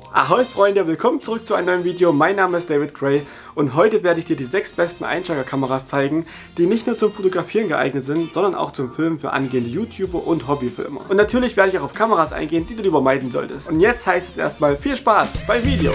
Ahoi Freunde, willkommen zurück zu einem neuen Video. Mein Name ist David Gray und heute werde ich dir die 6 besten Einsteigerkameras zeigen, die nicht nur zum Fotografieren geeignet sind, sondern auch zum Filmen für angehende YouTuber und Hobbyfilmer. Und natürlich werde ich auch auf Kameras eingehen, die du lieber meiden solltest. Und jetzt heißt es erstmal viel Spaß beim Video!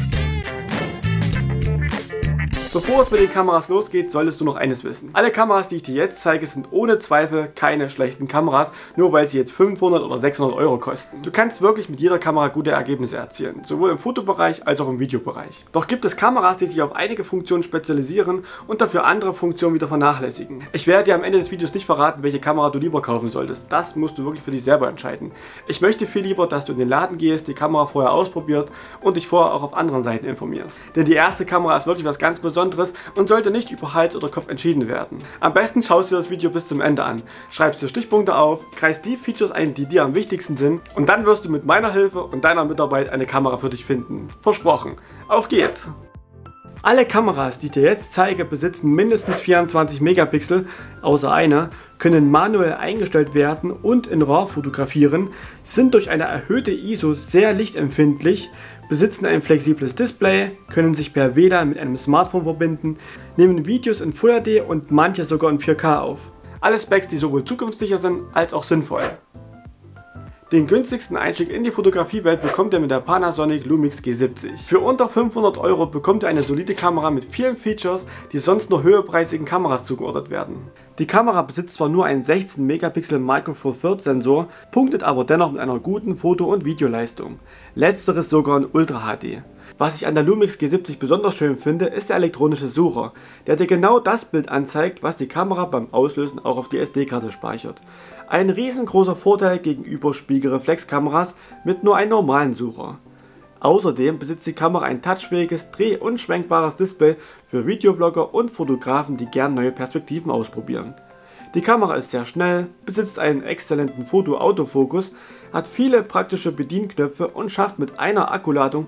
Bevor es mit den Kameras losgeht, solltest du noch eines wissen. Alle Kameras, die ich dir jetzt zeige, sind ohne Zweifel keine schlechten Kameras, nur weil sie jetzt 500 oder 600 Euro kosten. Du kannst wirklich mit jeder Kamera gute Ergebnisse erzielen, sowohl im Fotobereich als auch im Videobereich. Doch gibt es Kameras, die sich auf einige Funktionen spezialisieren und dafür andere Funktionen wieder vernachlässigen. Ich werde dir am Ende des Videos nicht verraten, welche Kamera du lieber kaufen solltest. Das musst du wirklich für dich selber entscheiden. Ich möchte viel lieber, dass du in den Laden gehst, die Kamera vorher ausprobierst und dich vorher auch auf anderen Seiten informierst. Denn die erste Kamera ist wirklich was ganz Besonderes und sollte nicht über Hals oder Kopf entschieden werden. Am besten schaust du das Video bis zum Ende an, schreibst dir Stichpunkte auf, kreist die Features ein, die dir am wichtigsten sind und dann wirst du mit meiner Hilfe und deiner Mitarbeit eine Kamera für dich finden. Versprochen. Auf geht's! Alle Kameras, die ich dir jetzt zeige, besitzen mindestens 24 Megapixel, außer einer, können manuell eingestellt werden und in RAW fotografieren, sind durch eine erhöhte ISO sehr lichtempfindlich, besitzen ein flexibles Display, können sich per WLAN mit einem Smartphone verbinden, nehmen Videos in Full HD und manche sogar in 4K auf. Alle Specs, die sowohl zukunftssicher sind als auch sinnvoll. Den günstigsten Einstieg in die Fotografiewelt bekommt ihr mit der Panasonic Lumix G70. Für unter 500 Euro bekommt ihr eine solide Kamera mit vielen Features, die sonst nur höherpreisigen Kameras zugeordnet werden. Die Kamera besitzt zwar nur einen 16 Megapixel Micro Four Thirds Sensor, punktet aber dennoch mit einer guten Foto- und Videoleistung. Letzteres sogar in Ultra HD. Was ich an der Lumix G70 besonders schön finde, ist der elektronische Sucher, der dir genau das Bild anzeigt, was die Kamera beim Auslösen auch auf die SD-Karte speichert. Ein riesengroßer Vorteil gegenüber Spiegelreflexkameras mit nur einem normalen Sucher. Außerdem besitzt die Kamera ein touchfähiges, dreh- und schwenkbares Display für Videoblogger und Fotografen, die gern neue Perspektiven ausprobieren. Die Kamera ist sehr schnell, besitzt einen exzellenten Foto-Autofokus, hat viele praktische Bedienknöpfe und schafft mit einer Akkuladung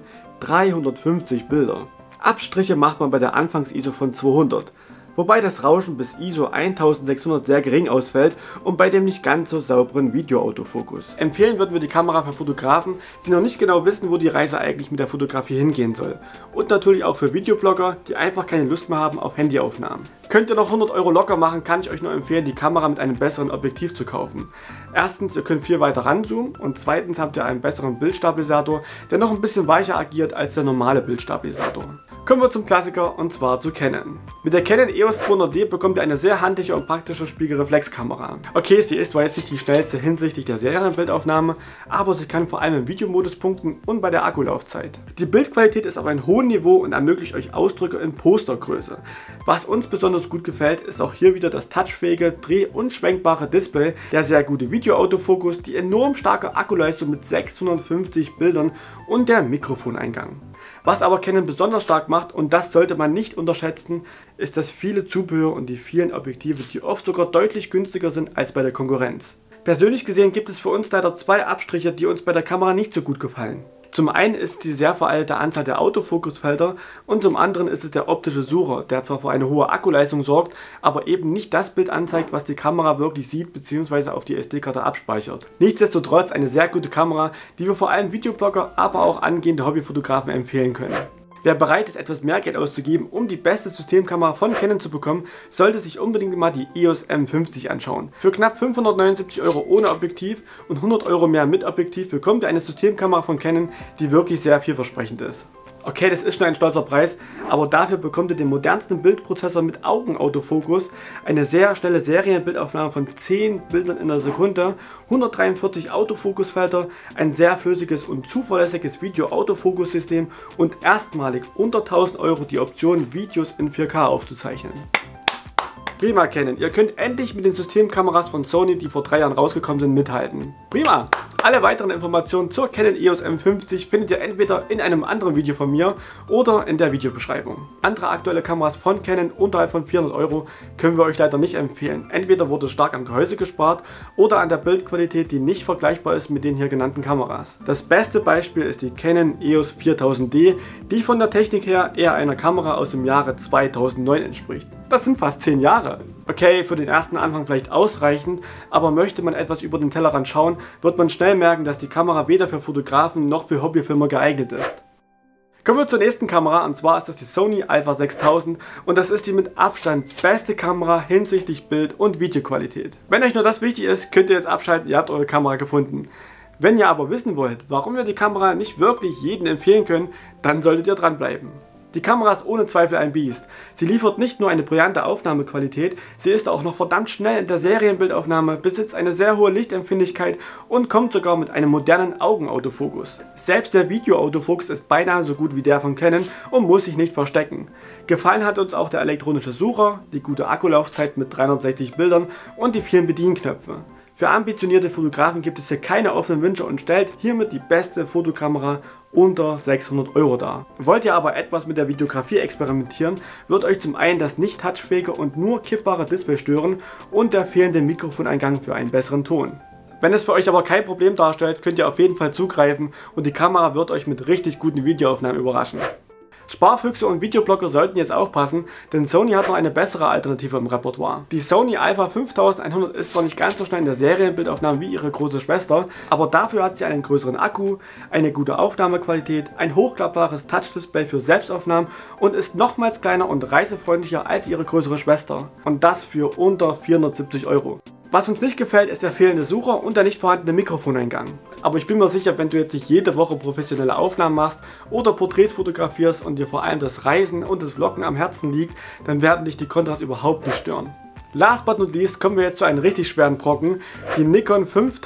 350 Bilder. Abstriche macht man bei der Anfangs-ISO von 200, wobei das Rauschen bis ISO 1600 sehr gering ausfällt und bei dem nicht ganz so sauberen Video-Autofokus. Empfehlen würden wir die Kamera für Fotografen, die noch nicht genau wissen, wo die Reise eigentlich mit der Fotografie hingehen soll. Und natürlich auch für Videoblogger, die einfach keine Lust mehr haben auf Handyaufnahmen. Könnt ihr noch 100 Euro locker machen, kann ich euch nur empfehlen, die Kamera mit einem besseren Objektiv zu kaufen. Erstens, ihr könnt viel weiter ranzoomen und zweitens habt ihr einen besseren Bildstabilisator, der noch ein bisschen weicher agiert als der normale Bildstabilisator. Kommen wir zum Klassiker und zwar zu Canon. Mit der Canon EOS 200D bekommt ihr eine sehr handliche und praktische Spiegelreflexkamera. Okay, sie ist zwar jetzt nicht die schnellste hinsichtlich der Serienbildaufnahme, aber sie kann vor allem im Videomodus punkten und bei der Akkulaufzeit. Die Bildqualität ist auf einem hohen Niveau und ermöglicht euch Ausdrücke in Postergröße. Was uns besonders gut gefällt, ist auch hier wieder das touchfähige, dreh- und schwenkbare Display, der sehr gute Videoautofokus, die enorm starke Akkuleistung mit 650 Bildern und der Mikrofoneingang. Was aber Canon besonders stark macht, und das sollte man nicht unterschätzen, ist das viele Zubehör und die vielen Objektive, die oft sogar deutlich günstiger sind als bei der Konkurrenz. Persönlich gesehen gibt es für uns leider zwei Abstriche, die uns bei der Kamera nicht so gut gefallen. Zum einen ist die sehr veraltete Anzahl der Autofokusfelder und zum anderen ist es der optische Sucher, der zwar für eine hohe Akkuleistung sorgt, aber eben nicht das Bild anzeigt, was die Kamera wirklich sieht bzw. auf die SD-Karte abspeichert. Nichtsdestotrotz eine sehr gute Kamera, die wir vor allem Videoblogger, aber auch angehende Hobbyfotografen empfehlen können. Wer bereit ist, etwas mehr Geld auszugeben, um die beste Systemkamera von Canon zu bekommen, sollte sich unbedingt mal die EOS M50 anschauen. Für knapp 579 Euro ohne Objektiv und 100 Euro mehr mit Objektiv bekommt ihr eine Systemkamera von Canon, die wirklich sehr vielversprechend ist. Okay, das ist schon ein stolzer Preis, aber dafür bekommt ihr den modernsten Bildprozessor mit Augenautofokus, eine sehr schnelle Serienbildaufnahme von 10 Bildern in der Sekunde, 143 Autofokusfelder, ein sehr flüssiges und zuverlässiges Video-Autofokus-System und erstmalig unter 1000 Euro die Option, Videos in 4K aufzuzeichnen. Prima Canon, ihr könnt endlich mit den Systemkameras von Sony, die vor 3 Jahren rausgekommen sind, mithalten. Prima! Alle weiteren Informationen zur Canon EOS M50 findet ihr entweder in einem anderen Video von mir oder in der Videobeschreibung. Andere aktuelle Kameras von Canon unterhalb von 400 Euro können wir euch leider nicht empfehlen. Entweder wurde stark am Gehäuse gespart oder an der Bildqualität, die nicht vergleichbar ist mit den hier genannten Kameras. Das beste Beispiel ist die Canon EOS 4000D, die von der Technik her eher einer Kamera aus dem Jahre 2009 entspricht. Das sind fast 10 Jahre. Okay, für den ersten Anfang vielleicht ausreichend, aber möchte man etwas über den Tellerrand schauen, wird man schnell merken, dass die Kamera weder für Fotografen noch für Hobbyfilmer geeignet ist. Kommen wir zur nächsten Kamera, und zwar ist das die Sony Alpha 6000 und das ist die mit Abstand beste Kamera hinsichtlich Bild- und Videoqualität. Wenn euch nur das wichtig ist, könnt ihr jetzt abschalten, ihr habt eure Kamera gefunden. Wenn ihr aber wissen wollt, warum wir die Kamera nicht wirklich jedem empfehlen können, dann solltet ihr dranbleiben. Die Kamera ist ohne Zweifel ein Biest. Sie liefert nicht nur eine brillante Aufnahmequalität, sie ist auch noch verdammt schnell in der Serienbildaufnahme, besitzt eine sehr hohe Lichtempfindlichkeit und kommt sogar mit einem modernen Augenautofokus. Selbst der Videoautofokus ist beinahe so gut wie der von Canon und muss sich nicht verstecken. Gefallen hat uns auch der elektronische Sucher, die gute Akkulaufzeit mit 360 Bildern und die vielen Bedienknöpfe. Für ambitionierte Fotografen gibt es hier keine offenen Wünsche und stellt hiermit die beste Fotokamera unter 600 € dar. Wollt ihr aber etwas mit der Videografie experimentieren, wird euch zum einen das nicht touchfähige und nur kippbare Display stören und der fehlende Mikrofoneingang für einen besseren Ton. Wenn es für euch aber kein Problem darstellt, könnt ihr auf jeden Fall zugreifen und die Kamera wird euch mit richtig guten Videoaufnahmen überraschen. Sparfüchse und Videoblogger sollten jetzt aufpassen, denn Sony hat noch eine bessere Alternative im Repertoire. Die Sony Alpha 5100 ist zwar nicht ganz so schnell in der Serienbildaufnahme wie ihre große Schwester, aber dafür hat sie einen größeren Akku, eine gute Aufnahmequalität, ein hochklappbares Touchdisplay für Selbstaufnahmen und ist nochmals kleiner und reisefreundlicher als ihre größere Schwester. Und das für unter 470 €. Was uns nicht gefällt, ist der fehlende Sucher und der nicht vorhandene Mikrofoneingang. Aber ich bin mir sicher, wenn du jetzt nicht jede Woche professionelle Aufnahmen machst oder Porträts fotografierst und dir vor allem das Reisen und das Vloggen am Herzen liegt, dann werden dich die Kontras überhaupt nicht stören. Last but not least kommen wir jetzt zu einem richtig schweren Brocken. Die Nikon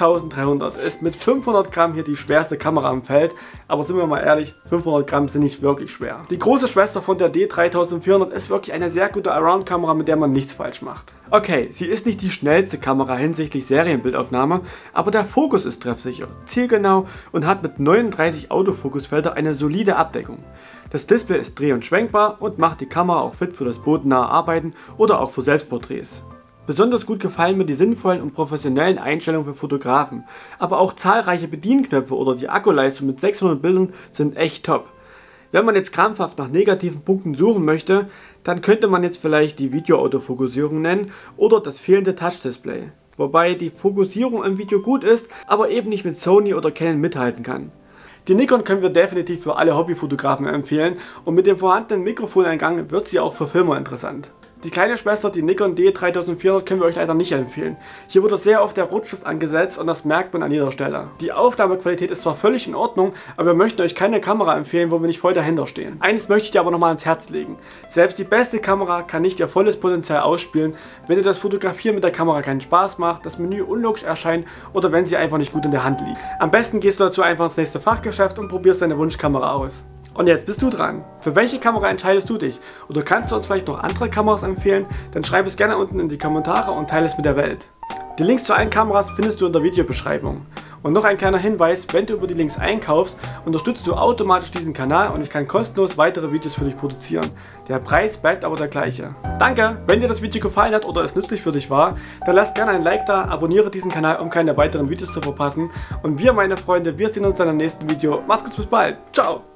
5300 ist mit 500 Gramm hier die schwerste Kamera im Feld, aber sind wir mal ehrlich, 500 Gramm sind nicht wirklich schwer. Die große Schwester von der D3400 ist wirklich eine sehr gute Around-Kamera, mit der man nichts falsch macht. Okay, sie ist nicht die schnellste Kamera hinsichtlich Serienbildaufnahme, aber der Fokus ist treffsicher, zielgenau und hat mit 39 Autofokusfelder eine solide Abdeckung. Das Display ist dreh- und schwenkbar und macht die Kamera auch fit für das bodennahe Arbeiten oder auch für Selbstporträts. Besonders gut gefallen mir die sinnvollen und professionellen Einstellungen für Fotografen, aber auch zahlreiche Bedienknöpfe oder die Akkuleistung mit 600 Bildern sind echt top. Wenn man jetzt krampfhaft nach negativen Punkten suchen möchte, dann könnte man jetzt vielleicht die Videoautofokussierung nennen oder das fehlende Touchdisplay. Wobei die Fokussierung im Video gut ist, aber eben nicht mit Sony oder Canon mithalten kann. Die Nikon können wir definitiv für alle Hobbyfotografen empfehlen und mit dem vorhandenen Mikrofoneingang wird sie auch für Filmer interessant. Die kleine Schwester, die Nikon D3400, können wir euch leider nicht empfehlen. Hier wurde sehr oft der Rotstift angesetzt und das merkt man an jeder Stelle. Die Aufnahmequalität ist zwar völlig in Ordnung, aber wir möchten euch keine Kamera empfehlen, wo wir nicht voll dahinter stehen. Eines möchte ich dir aber nochmal ans Herz legen. Selbst die beste Kamera kann nicht ihr volles Potenzial ausspielen, wenn dir das Fotografieren mit der Kamera keinen Spaß macht, das Menü unlogisch erscheint oder wenn sie einfach nicht gut in der Hand liegt. Am besten gehst du dazu einfach ins nächste Fachgeschäft und probierst deine Wunschkamera aus. Und jetzt bist du dran. Für welche Kamera entscheidest du dich? Oder kannst du uns vielleicht noch andere Kameras empfehlen? Dann schreib es gerne unten in die Kommentare und teile es mit der Welt. Die Links zu allen Kameras findest du in der Videobeschreibung. Und noch ein kleiner Hinweis, wenn du über die Links einkaufst, unterstützt du automatisch diesen Kanal und ich kann kostenlos weitere Videos für dich produzieren. Der Preis bleibt aber der gleiche. Danke! Wenn dir das Video gefallen hat oder es nützlich für dich war, dann lass gerne ein Like da, abonniere diesen Kanal, um keine weiteren Videos zu verpassen. Und wir, meine Freunde, wir sehen uns dann im nächsten Video. Macht's gut, bis bald. Ciao!